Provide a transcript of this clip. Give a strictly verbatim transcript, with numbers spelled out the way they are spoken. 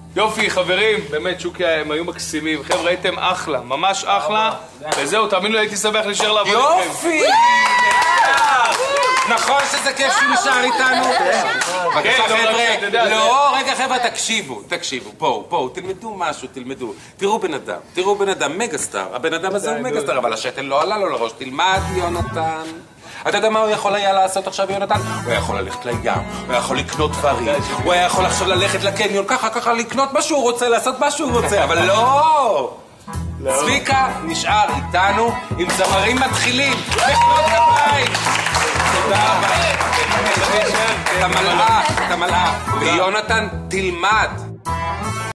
יופי, חברים, באמת, שוקי, הם היו מקסימים. חבר'ה, הייתם אחלה, ממש אחלה. וזהו, תאמינו לי, הייתי שמח להישאר לעבוד איתכם. יופי! נכון שזה כיף שהוא נשאר איתנו? בבקשה, חבר'ה. לא, רגע, חבר'ה, תקשיבו, תקשיבו. בואו, בואו, תלמדו משהו, תלמדו. תראו בן אדם, תראו בן אדם, מגסטר. הבן אדם הזה הוא מגסטר, אבל השתל לא עלה לו לראש. תלמד, יונתן. אתה יודע מה הוא יכול היה לעשות עכשיו, יונתן? הוא יכול ללכת לים, הוא יכול לקנות דברים, הוא היה יכול עכשיו ללכת לקניון, ככה, ככה, לקנות מה שהוא רוצה, לעשות מה שהוא רוצה, אבל לא! צביקה נשאר איתנו עם זמרים מתחילים, לכנות כפיים! תודה רבה. אתה מלאך, אתה מלאך. ויונתן, תלמד.